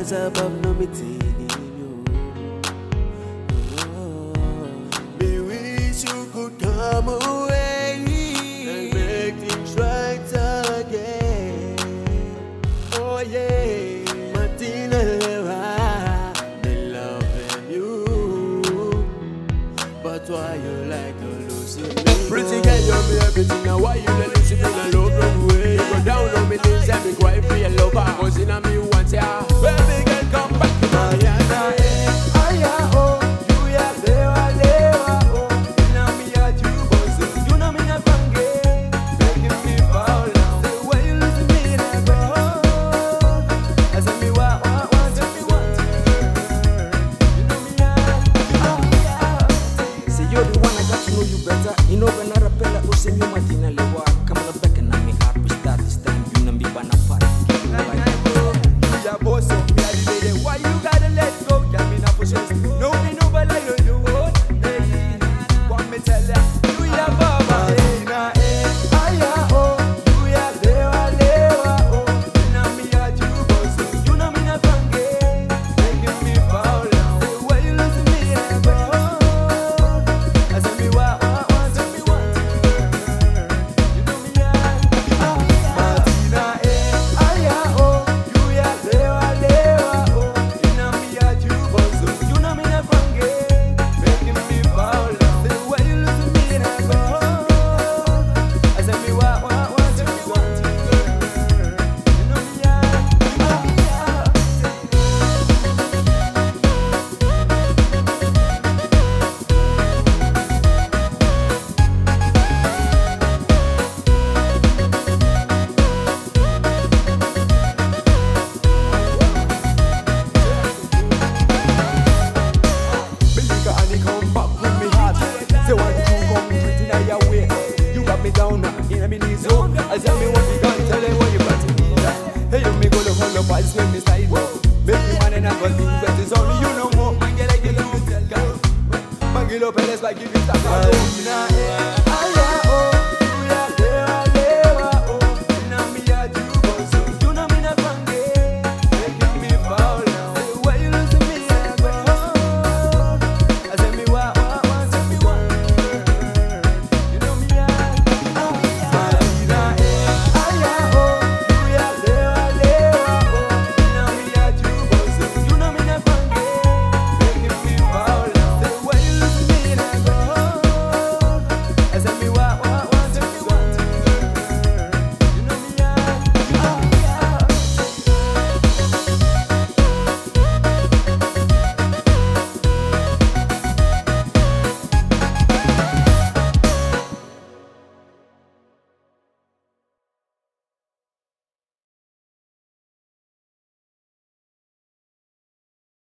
stars above no me taking you. Me wish you could come away and make things right again. Oh yeah, Martina Leva, me loving you, but why you like to lose me? Pretty girl, you me everything. Now why you let me see me a love wrong way? You go down on me knees and me cry for your lover. Cause in a me once ya, baby girl come back to my yard. Aya oh, you ya lewa lewa oh. Inna me a you you know me a fange, making me fall down. The way you lose me that go, as a me want, tell me what. You know me a, say you're the one I got to know you better. You know when I rappella o se mi Martina Lewa, come on back and I'm heart we start this time. You know me bana far. Ya boss of me a the lady. Why you gotta let go? Can't me not possess. No me no but like you. Hey, what me tell ya? You ya baba. Na aya oh. You ya lewa lewa oh. Inna me a you boss. You know me na fange, making me fall down. The way you lose me ever. As a me wa. You got me down now, in a mini zone. I tell me what you got, tell me what you got to be. Hey, you me go to hold up, I swim this side. Make me man and I got things, but it's only you no more. Man, get like you know, man, get up and let's like give you that.